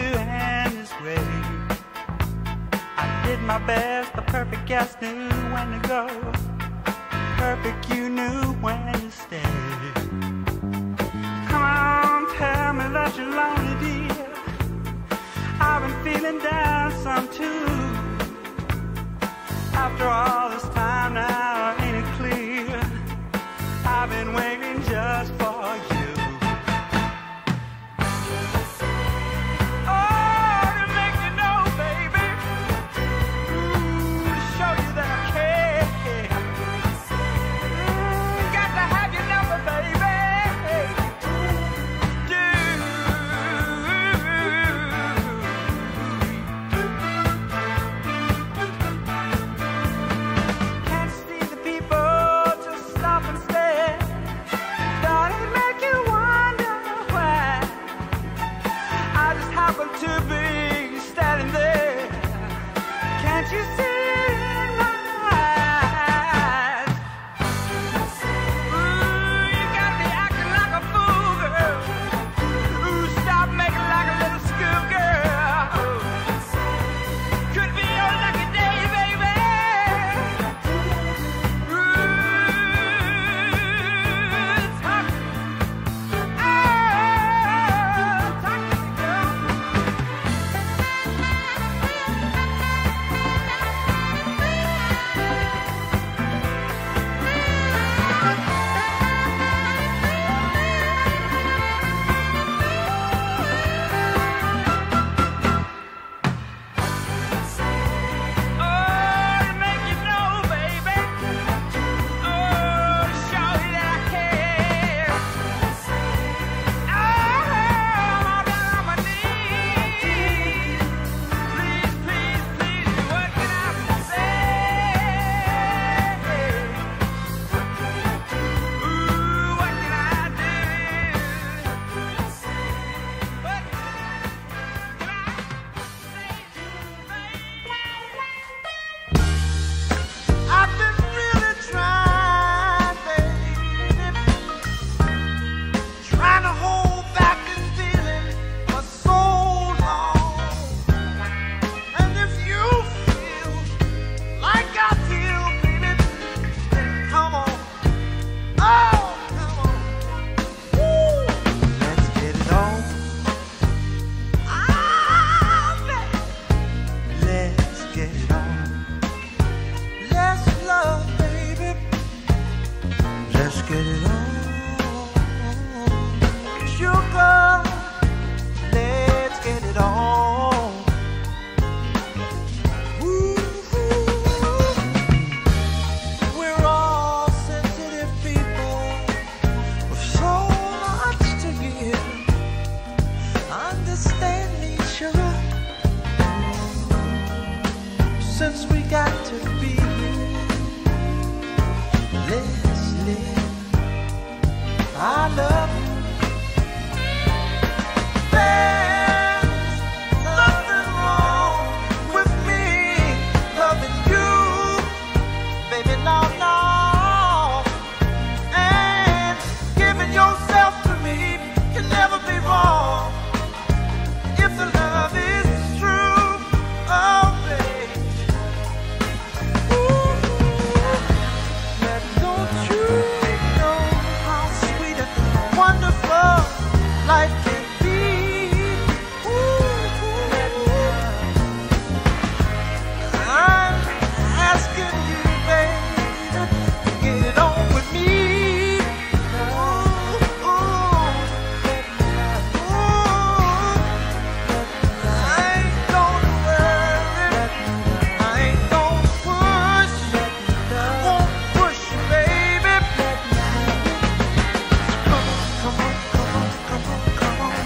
end this way. I did my best, the perfect guest knew when to go. Perfect, you knew when to stay. Come on, tell me that you're lonely, dear. I've been feeling down some too. After all this time now, ain't it clear? I've been waiting just for you. Oh, to make you know, baby. To show you that I care. Got to have your number, baby. Can't see the people just stop and stare. Don't it make you wonder why? I just happen to be standing there. Can't you see it in my eyes? Ooh, you gotta be acting like a fool, girl. Ooh, stop making like a little schoolgirl. Could be your lucky day, baby. Ooh, talk to me. Oh, talk to me, girl. Oh, to make you know, baby. Oh, to show you that I care. Oh, I'm all down on my knees. Please, please, please, what can I say? Ooh, what can I do? What can I I've been really trying, baby, trying to hold back this feeling for so long. And if you feel like I feel, baby, then come on. Oh, come on. Woo. Let's get it on. Ah, baby. Let's get it on. Let's love, baby. Let's get it on. Sugar, let's get it on. Ooh, we're all sensitive people with so much to give. Understand me, sugar. Since we got to be here, let's live. I love you. There's nothing wrong with me loving you, baby, no, no. And giving yourself to me can never be wrong if the love is true. Oh, baby. Don't you know how sweet and wonderful life can be? I'm asking you, baby, to get it on with me. I ain't gonna worry, I ain't gonna push, I won't push you, baby. Come on, come on, come on, come on, come on.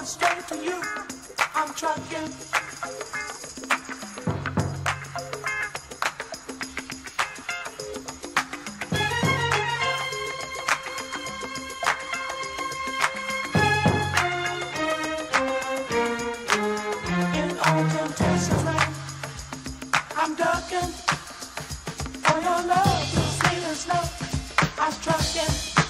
straight for you. I'm trucking. In all temptations rain, I'm ducking. For your love, you sweet as snow, I'm trucking.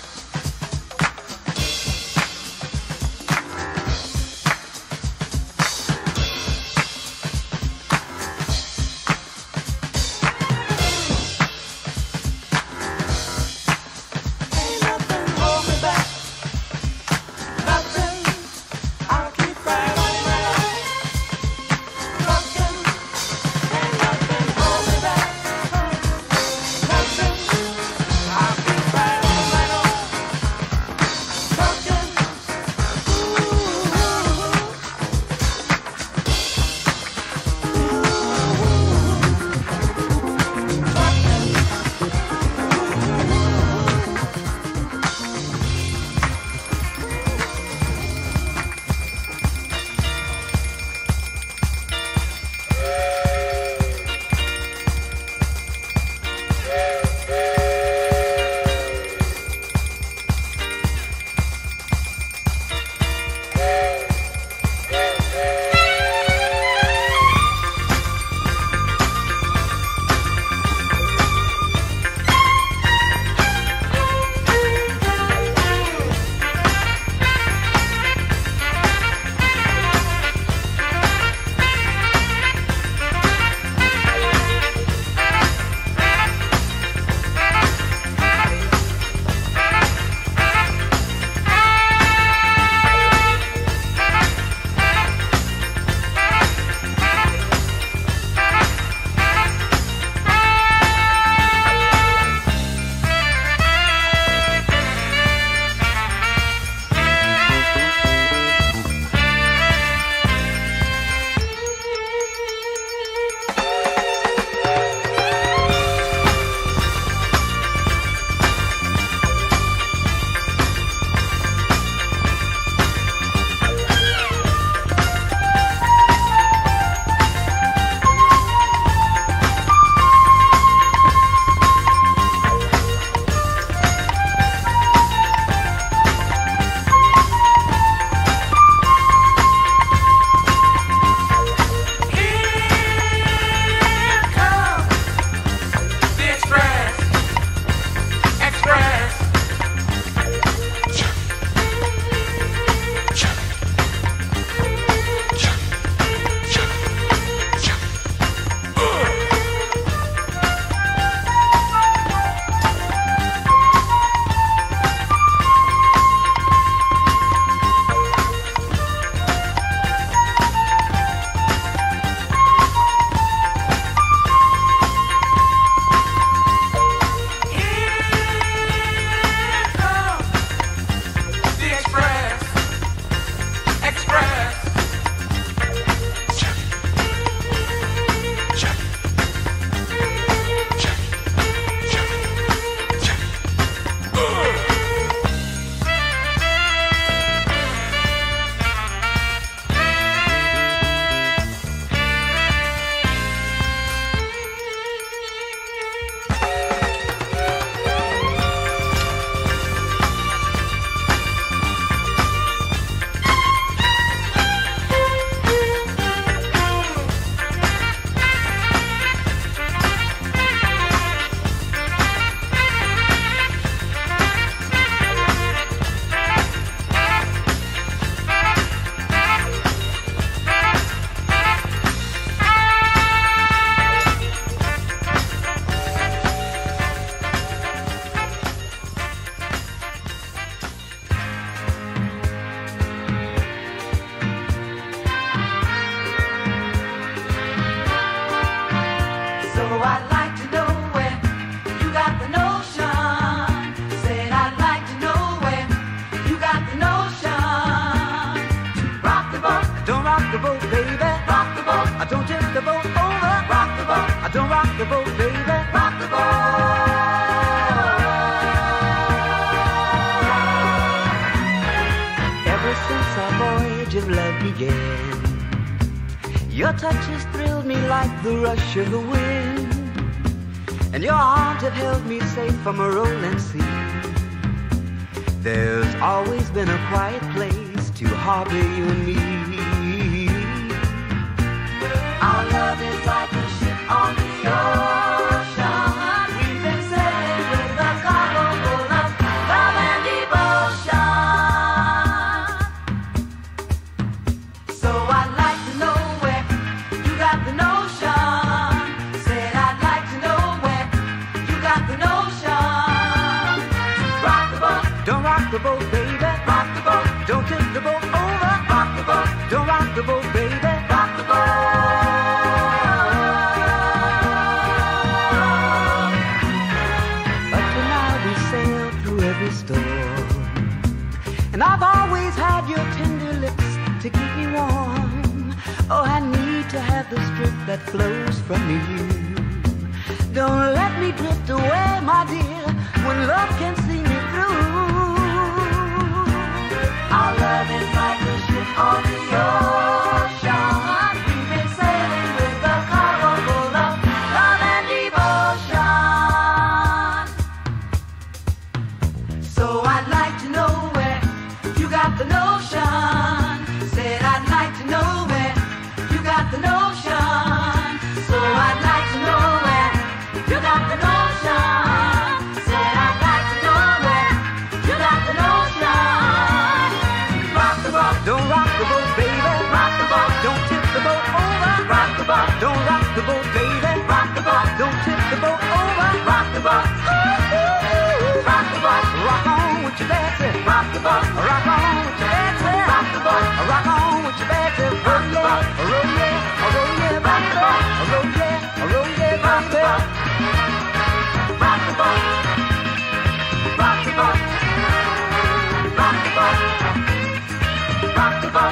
the boat, baby. Rock the boat. I don't tip the boat over. Rock the boat. I don't rock the boat, baby. Rock the boat. Ever since our voyage voyage of love began. Your touches thrilled me like the rush of the wind, and your arms have held me safe from a rolling sea. There's always been a quiet place to harbor you and me. Our love is like a ship on the ocean. We've been sailing with a cargo full of love and devotion. So I'd like to know where you got the notion. Said I'd like to know where you got the notion. Rock the boat, don't rock the boat, baby. Rock the boat, don't tip the boat over. Rock the boat, don't rock the boat, baby. Rock the boat. But tonight we sail through every storm, and I've always had your tender lips to keep me warm. Oh, I need to have the strength that flows from you. Don't let me drift away, my dear, when love can see me through. Our love is like a ship on the ocean. We've been sailing with a cargo full of love and devotion. So I'd like to know where you got the notion. Said I'd like to know where you got the notion. So I'd like to know where you got the notion. Said I'd like to know where you got the notion. Rock the boat, don't rock the boat, baby. Rock the boat, don't tip the boat over. Rock the boat, don't rock the boat, baby. Rock the boat, don't tip the boat over. Rock the boat, rock the boat, rock on with your dancing. Rock the boat, rock on with your dancing. Rock the boat, rock on with your dancing. Rock the boat, roll yeah, roll yeah, rock the boat, roll yeah, roll yeah, rock the boat. Rock the boat, rock the boat, rock the boat, rock the boat, rock the boat.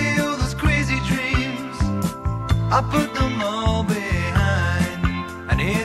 I put them all behind, and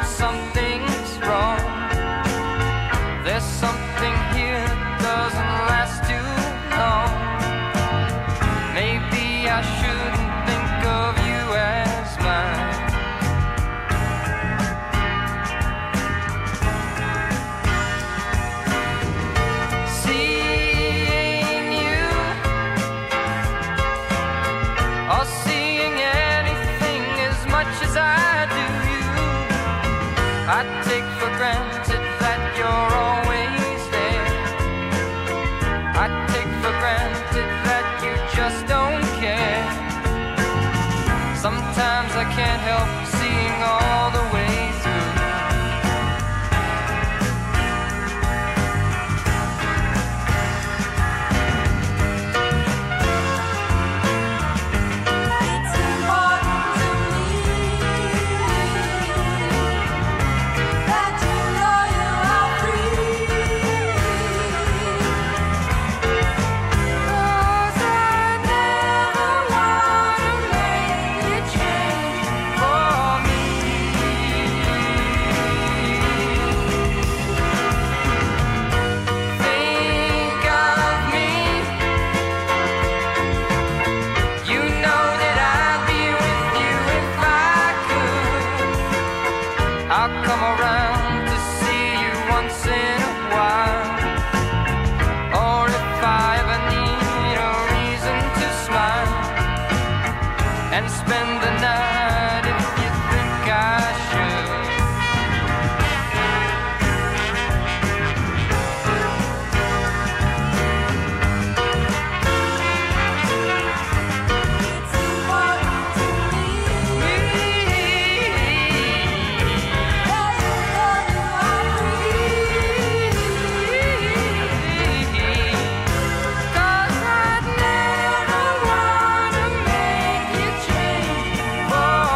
something's wrong. There's something here that doesn't last too long. Maybe I shouldn't think of you as mine. Seeing you, or seeing anything as much as I do you, I take for granted that you're always there. I take for granted that you just don't care. Sometimes I can't help seeing all the way through. It's important to me that you know you are free. 'Cause I never wanna make you change For me, think of me. You know that I'd be with you if I could. I'll come around to see you once in a while. Or if I ever need a reason to smile and spend the night if you think I should. It's important to me that you know you are free. 'Cause I'd never wanna make you change for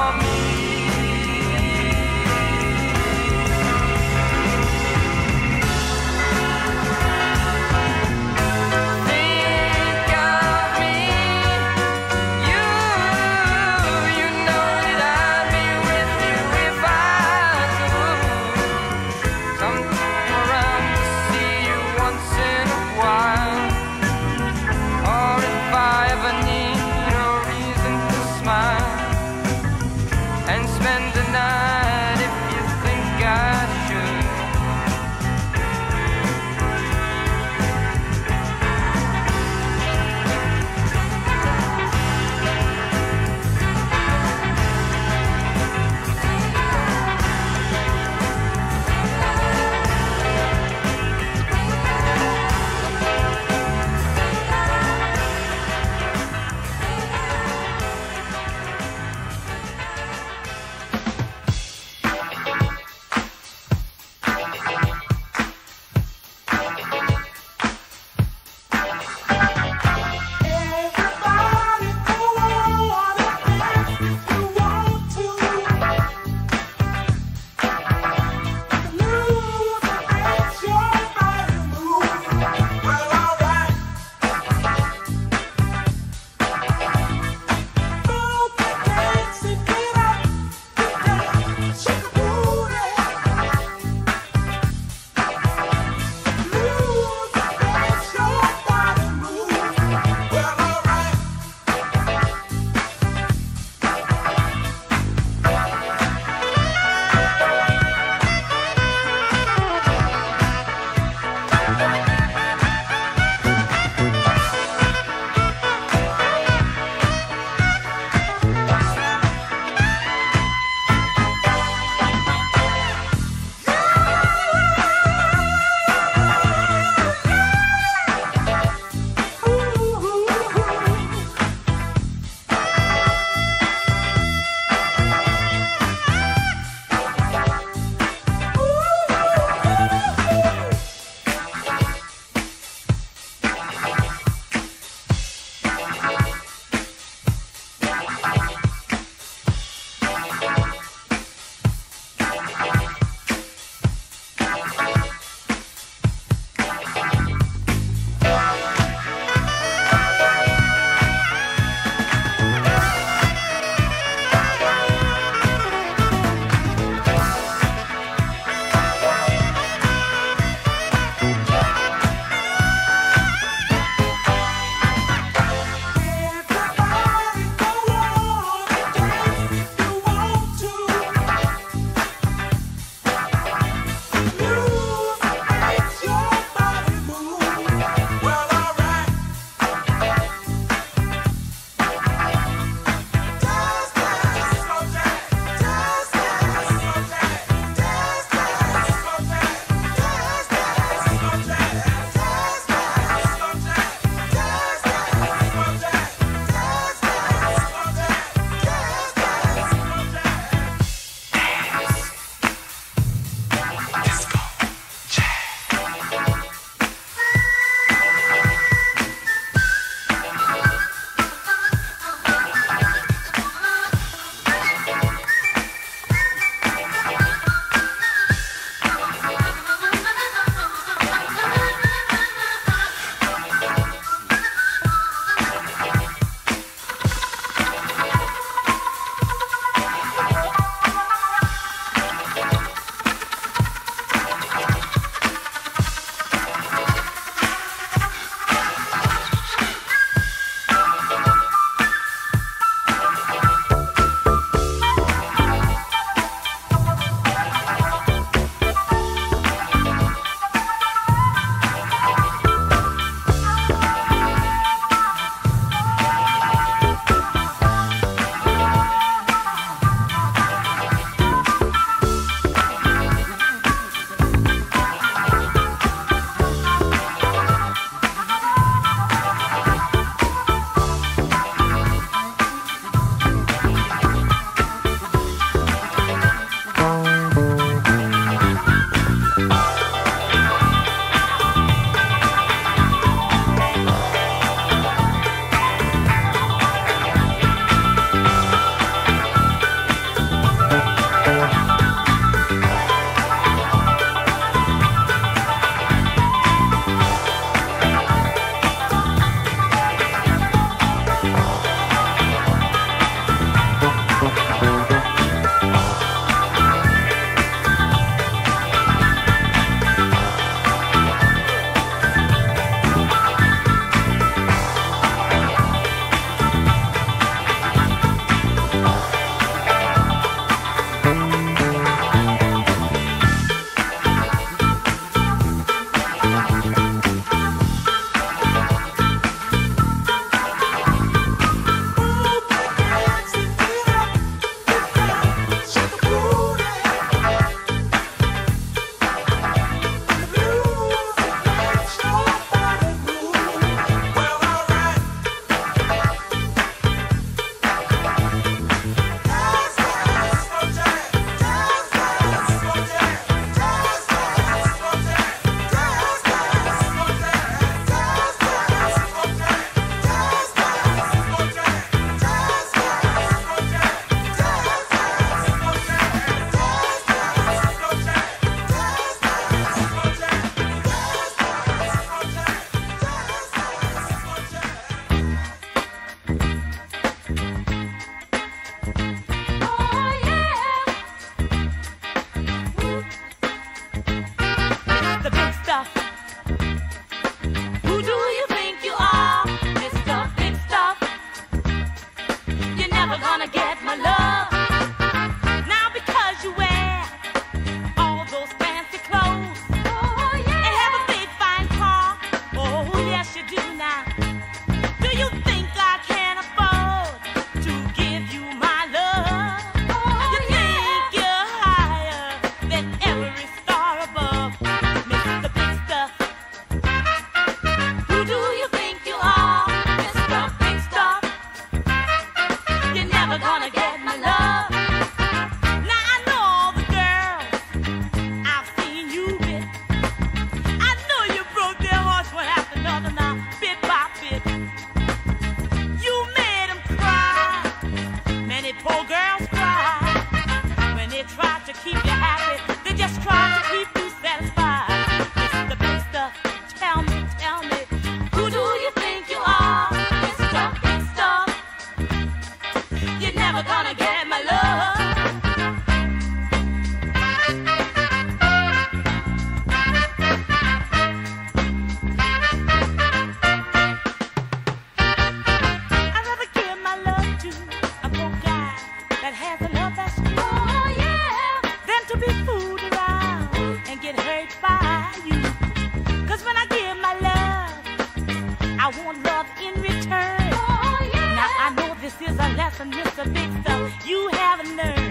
Mr. Big Stuff. You have a nerve.